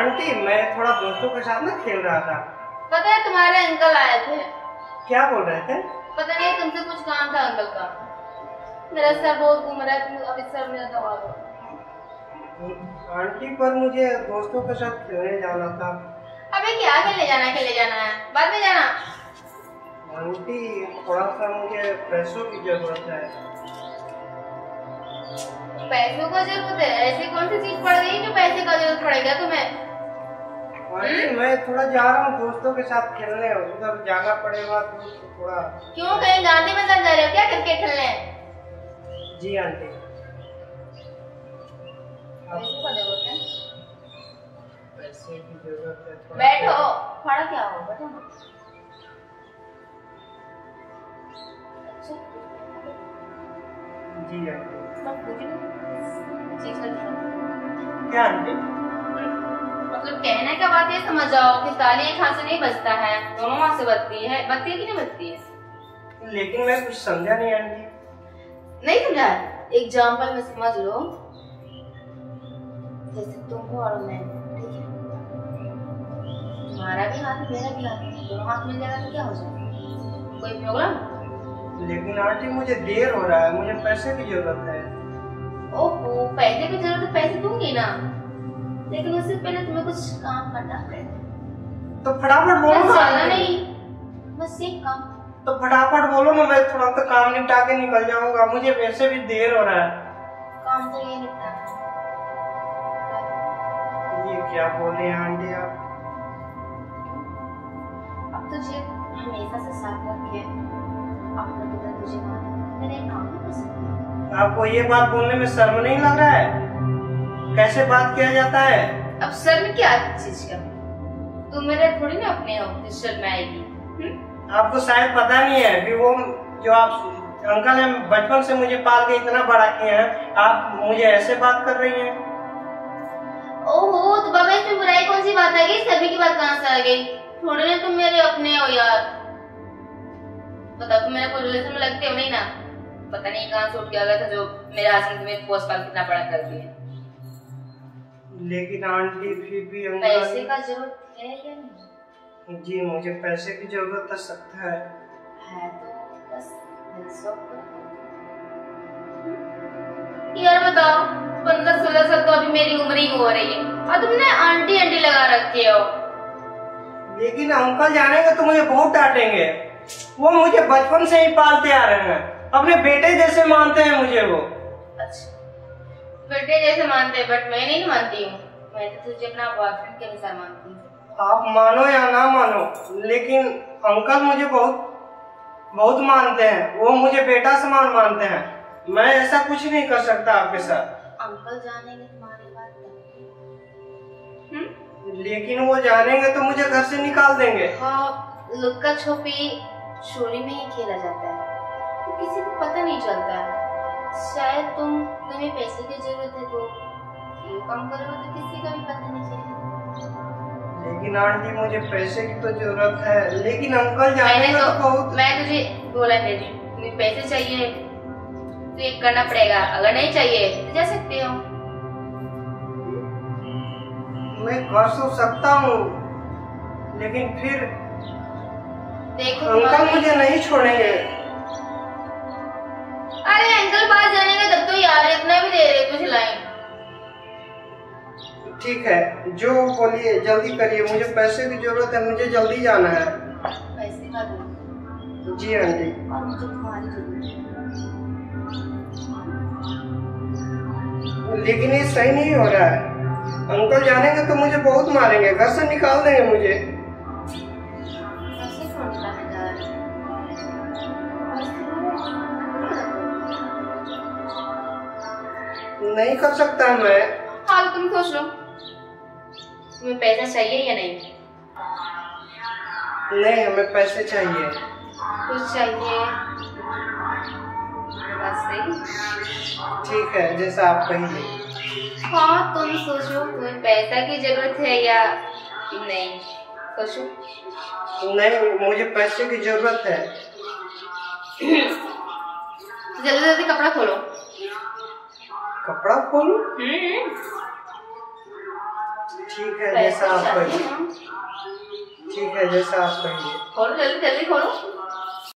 Aunty मैं थोड़ा दोस्तों के साथ ना खेल रहा था। पता है तुम्हारे अंकल आए थे। क्या बोल रहे थे? पता नहीं तुमसे कुछ काम था अंकल का। मेरा सर बहुत घूम रहा है, अभी सर मेरा दबा दो। आंटी पर मुझे दोस्तों के साथ खेलने जाना था। अबे क्या खेलने जाना है, बाद में जाना। आंटी थोड़ा सा मुझे पैसों की जरूरत है। पैसों का जरूरत है? ऐसी कौन सी चीज पड़ गई जो पैसे का जरूरत पड़ेगा तुम्हें? आंटी मैं थोड़ा जा रहा हूँ दोस्तों के साथ खेलने, उधर जाना पड़ेगा तो थोड़ा। क्यों, कहीं गांधी मैदान जा रहे हो क्या क्रिकेट खेलने? जी आंटी। पैसों का जरूरत है? पैसे की जरूरत है। बैठो, खड़ा क्या हो, बैठो ना। जी आंटी। चीज का क्या आंटी? मतलब कहने का बात ये समझ जाओ कि ताली एक हाथ से नहीं बजता है, दोनों हाथ से बजती है कि नहीं बजती है? लेकिन मैं कुछ समझा नहीं आंटी। नहीं समझा? एग्जाम्पल में समझ लो, जैसे तुम हो और मैं, ठीक है? तुम्हारा भी हाथ मेरा भी हाथ, दोनों हाथ मिल जाएगा तो क्या हो जाएगा? कोई प्रॉब्लम? लेकिन आंटी मुझे देर हो रहा है, मुझे पैसे की जरूरत है। ओहो, पैसे की जरूरत है, पैसे दूंगी ना, लेकिन उससे पहले तुम्हें कुछ काम करना पड़ेगा। तो फटाफट बोलो ना। ज्यादा नहीं, बस एक काम। तो फटाफट बोलो ना, मैं थोड़ा सा काम निपटा के निकल जाऊंगा, मुझे वैसे भी देर हो रहा है। काम तो ये निपटाना। ये क्या बोले हैं आंटी आप? अब तुझे हमेशा से साथ रखे, अपना पिता तुझे मेरे काम नहीं कर सकते। आपको ये बात बोलने में शर्म नहीं लग रहा है? कैसे बात किया जाता है? अब शर्म क्या चीज का? तुम मेरे थोड़ी ना अपने हो, जिस शर्म आएगी। आपको शायद पता नहीं है कि वो जो आप अंकल हैं बचपन से मुझे पाल के इतना बड़ा किए हैं, आप मुझे ऐसे बात कर रही हैं। ओहो, तो बाबा इसमें बुराई कौन सी बात आ गई? सभी की बात कहाँ से आ गई? थोड़े ना तुम मेरे अपने हो यार। बताओ, तुम मेरे कोई रिलेशन में लगते हो नहीं ना? पता नहीं कहाँ से उठ के आ गया था जो मेरे हाथ में तुम्हें पोस्ट पाल कितना बड़ा कर दिया। लेकिन आंटी फिर भी पैसे का जरूरत है या नहीं? जी मुझे पैसे की जरूरत तो सख्त है तो बस यार बताओ, 15-16 साल तो अभी मेरी उम्र ही हो रही है और तुमने आंटी आंटी लगा रखे हो। लेकिन अंकल जानेंगे तो मुझे बहुत डांटेंगे। वो मुझे बचपन से ही पालते आ रहे हैं, अपने बेटे जैसे मानते हैं मुझे वो। अच्छा, बेटे जैसे मानते हैं, बट मैं नहीं मानती हूँ। मैं तो तुझे अपना बॉयफ्रेंड के अनुसार मानती हूँ। आप मानो या ना मानो, लेकिन अंकल मुझे बहुत बहुत मानते हैं। वो मुझे बेटा समान मानते हैं। मैं ऐसा कुछ नहीं कर सकता आपके साथ। अंकल जानेंगे तुम्हारी बात तो। लेकिन वो जानेंगे तो मुझे घर से निकाल देंगे। हाँ, लुक्का छुपी चोरी में ही खेला जाता है, तो किसी को पता नहीं चलता है। शायद तुम्हें पैसे की जरूरत है तो ये काम करो तो किसी का भी पता नहीं चलेगा। लेकिन आंटी मुझे पैसे की तो जरूरत है, लेकिन अंकल जानेंगे तो बहुत। मैं तुझे बोला दे दी, तुम्हें पैसे चाहिए तो ये करना पड़ेगा, अगर नहीं चाहिए तो जा सकते हो। मैं कर तो सकता हूँ, लेकिन फिर देखो अंकल मुझे नहीं छोड़ेंगे। अरे अंकल पास जानेंगे तब तो यार, इतना भी दे रहे कुछ लाइन। ठीक है, जो बोलिए जल्दी करिए, मुझे पैसे की जरूरत है, मुझे जल्दी जाना है। पैसे का दो। जी आंटी। और मुझे तुम्हारी जरूरत है। लेकिन ये सही नहीं हो रहा है। अंकल जानेंगे तो मुझे बहुत मारेंगे, घर से निकाल देंगे मुझे। ऐसे कौन करने जा रहा है? नहीं कर सकता मैं। हाँ तो तुम सोच लो, तुम्हें पैसा चाहिए या नहीं? नहीं, हमें पैसे चाहिए। कुछ चाहिए बस सही। ठीक है, जैसा आप कहिए। हाँ तुम सोचो, तुम्हें पैसा की जरूरत है या नहीं, सोचो। नहीं, मुझे पैसे की जरूरत है। जल्दी जल्दी कपड़ा खोलो। कपड़ा खोलूं? ठीक है जैसा आप कहिए। ठीक है जैसा आप कहिए। खोलो जल्दी जल्दी खोलो।